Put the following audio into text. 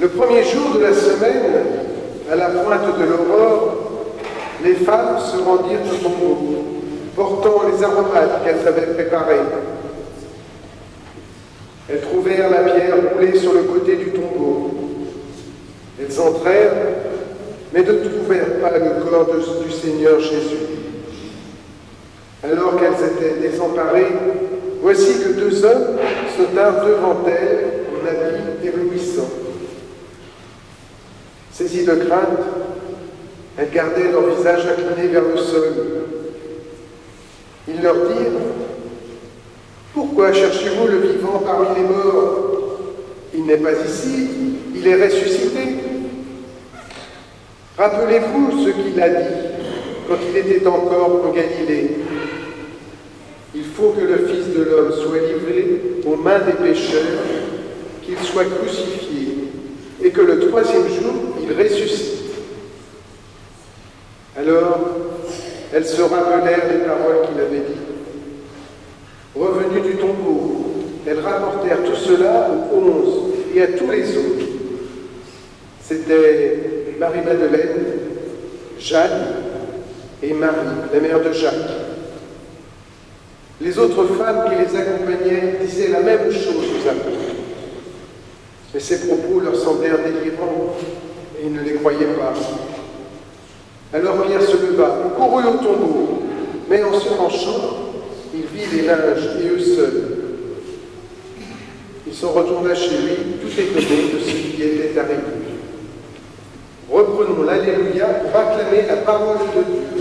Le premier jour de la semaine, à la pointe de l'aurore, les femmes se rendirent au tombeau, portant les aromates qu'elles avaient préparés. Elles trouvèrent la pierre roulée sur le côté du tombeau. Elles entrèrent, mais ne trouvèrent pas le corps du Seigneur Jésus. Alors qu'elles étaient désemparées, voici que deux hommes se tinrent devant elles en habits éblouissants. Saisies de crainte, elles gardaient leur visage incliné vers le sol. Ils leur dirent: « Pourquoi cherchez-vous le vivant parmi les morts? Il n'est pas ici, il est ressuscité. Rappelez-vous ce qu'il a dit quand il était encore en Galilée. Il faut que le Fils de l'homme soit livré aux mains des pécheurs, qu'il soit crucifié, et que le troisième jour, il ressuscite. » Alors, elles se rappelèrent les paroles qu'il avait dites. Revenues du tombeau, elles rapportèrent tout cela aux 11 et à tous les autres. C'était Marie-Madeleine, Jeanne et Marie, la mère de Jacques. Les autres femmes qui les accompagnaient disaient la même chose aux apôtres. Mais ces propos leur semblèrent délirants et ils ne les croyaient pas. Alors Pierre se leva et courut au tombeau, mais en se penchant, il vit les linges et eux seuls. Il s'en retourna chez lui, tout étonné de ce qui était arrivé. Reprenons l'Alléluia pour acclamer la parole de Dieu.